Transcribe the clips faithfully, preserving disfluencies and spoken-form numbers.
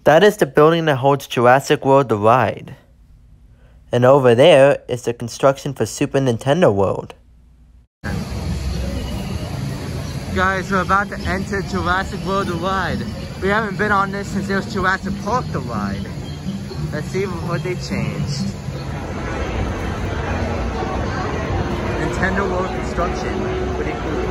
That is the building that holds Jurassic World the ride. And over there is the construction for Super Nintendo World. Guys, we're about to enter Jurassic World the ride. We haven't been on this since it was Jurassic Park the ride. Let's see what they changed. Nintendo World construction. Pretty cool.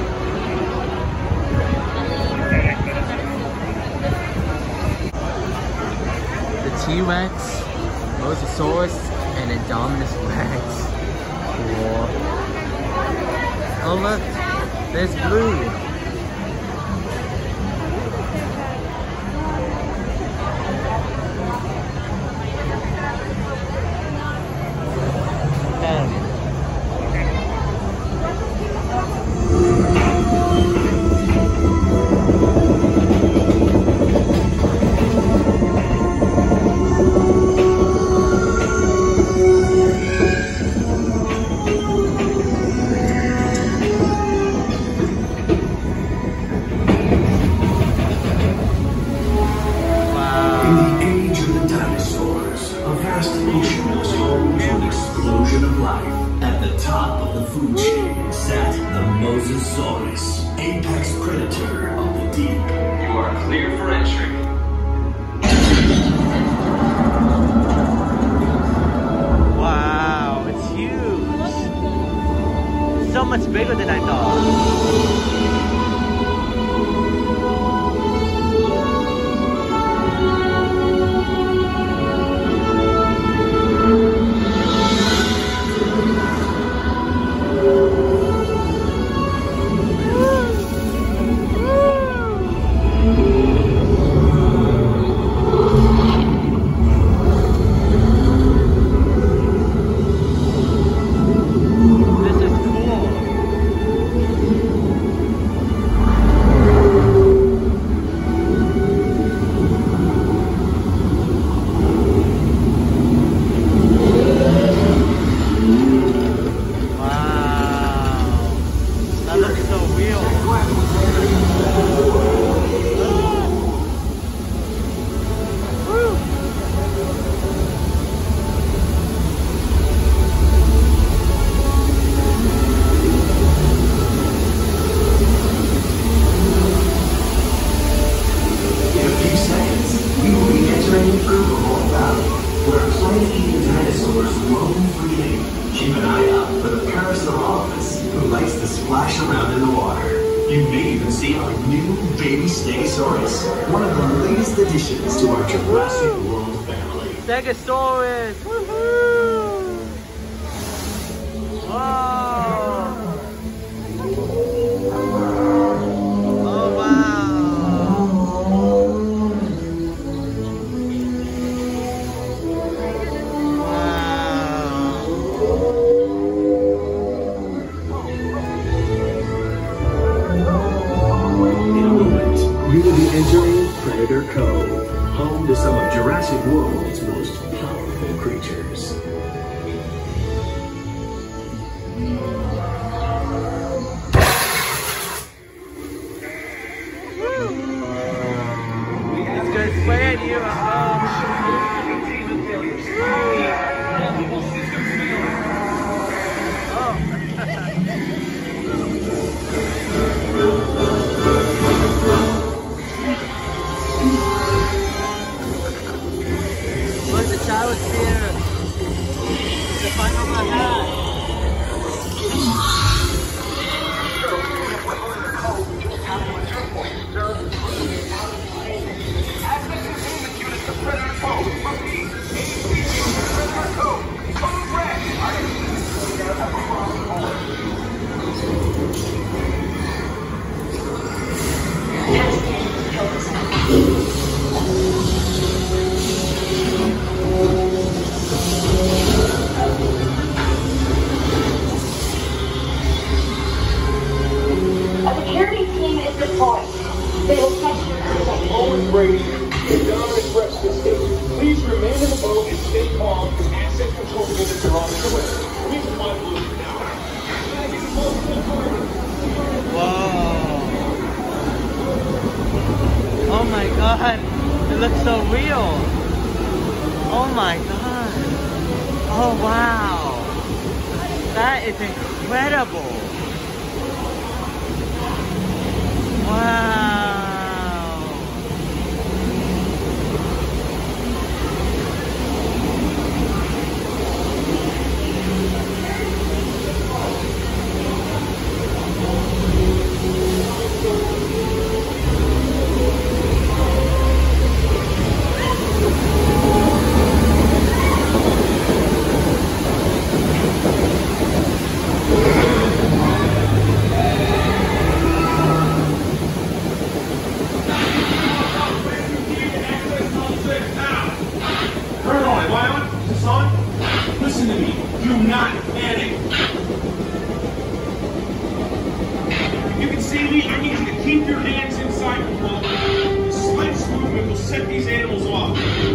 The T-Rex, Mosasaurus, and Indominus Rex. Cool. Oh look, there's Blue. Mosasaurus, apex predator of the deep. You are clear for entry. Wow, it's huge. So much bigger than I thought. Keep an eye out for the Parasaurolophus, who likes to splash around in the water. You may even see our new baby Stegosaurus, one of the latest additions to our Jurassic World family. Stegosaurus! Woohoo! Wow! Oh wow! We will be entering Predator Cove, home to some of Jurassic World's most powerful creatures. It's gonna sway at you. What's the child here? The final of A security team is deployed. They will catch you. Always Brady. Indominus Rex escape. Please remain in the boat and stay calm. Asset control units are on the way. Please find Blue now. Whoa. Oh my god. It looks so real. Oh my god. Oh wow. That is incredible. Wow. Listen to me. Do not panic. You can see me. I need you to keep your hands inside the boat. The slightest movement will set these animals off.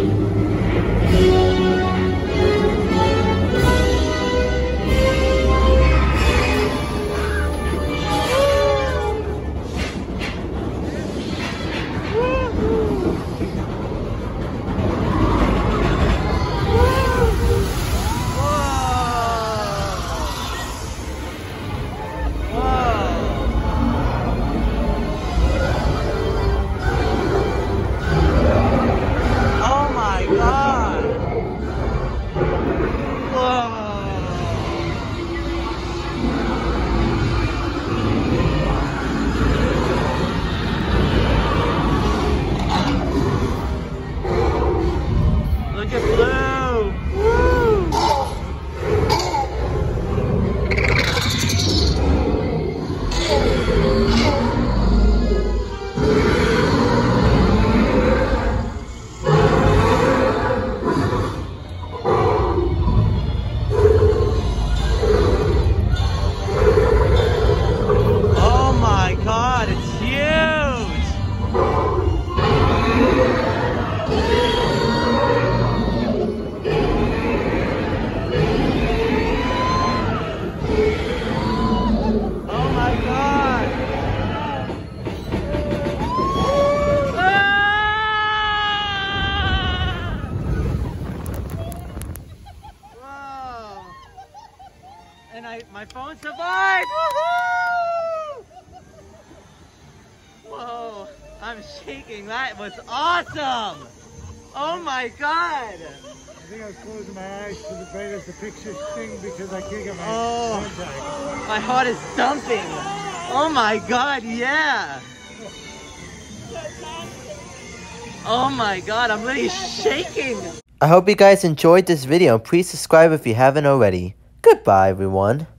And I, my phone survived! Woohoo! Whoa, I'm shaking. That was awesome! Oh my god! I think I was closing my eyes for the brightest the pictures thing because I can't get my oh, contact. My heart is dumping. Oh my god, yeah! Oh my god, I'm literally shaking! I hope you guys enjoyed this video. Please subscribe if you haven't already. Goodbye, everyone.